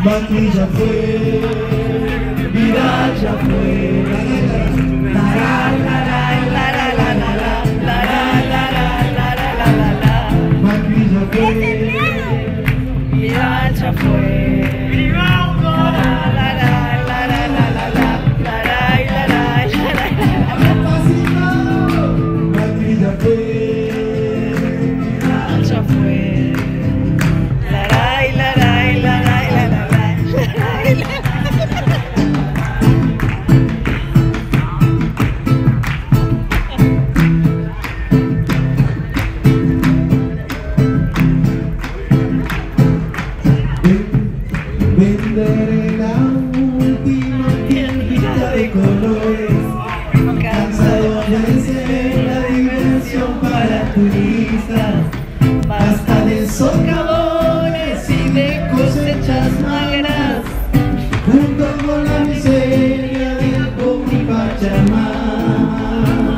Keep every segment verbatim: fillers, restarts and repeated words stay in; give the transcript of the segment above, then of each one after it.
Mati ya fue, Vidal ya fue. La la la la la la la la la la la la la la la la. Mati ya fue, Vidal ya fue. Venderé la última tiendita de colores, cansado de ser la diversión para turistas. Basta de socavones y de cosechas magras, junto con la miseria del pobre Pachamama.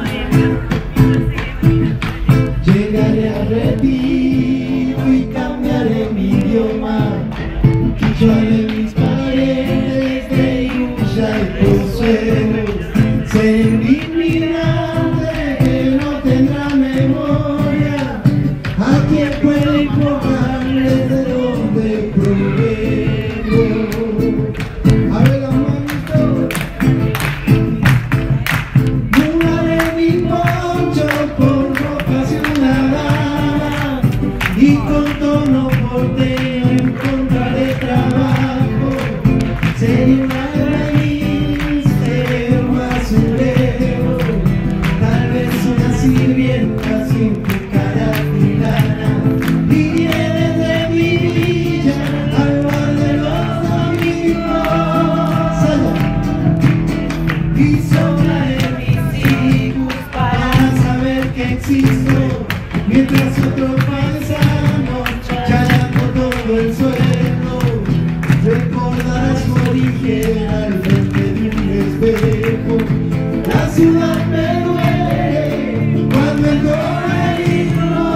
Llegaré a retiro y cambiaré mi idioma. Yo de mis parientes de Iruya y Pozuelo, seré un inmigrante que no tendrá memoria. ¿A quién puede informarles de dónde provengo? A ver la manito. Mudaré mi poncho por ropa ciudadana y con tono porteño encontraré trabajo. Seré un albañil, seré un basurero, tal vez una sirvienta sin cara tirana. Iré desde mi villa al bar de los amigos y soplaré mis hijos para saber que existo, mientras otros paisanos charlan por todo el suelo. Recordará su origen al frente de un espejo. La ciudad me duele cuando el corredor,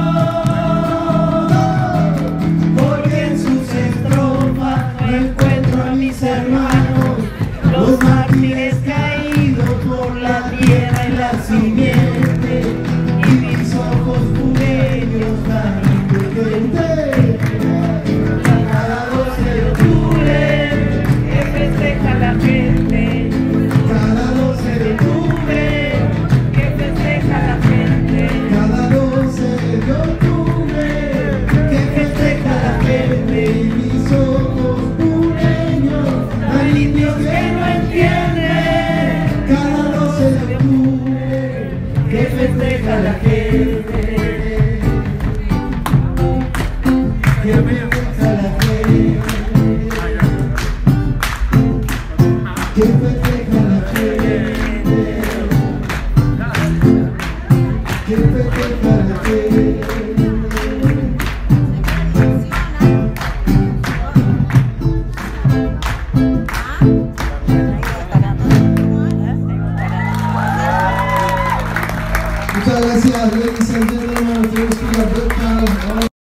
porque en sus estrofas no encuentro a mis hermanos, los mártires caídos por la tierra y la simiente, y mis ojos pureños tan indulgentes. Cada doce de octubre que festeja la gente, cada doce de octubre que festeja la gente, cada doce de octubre que festeja la gente, y mis ojos pureños tan indios que no entienden, cada doce de octubre que festeja la gente.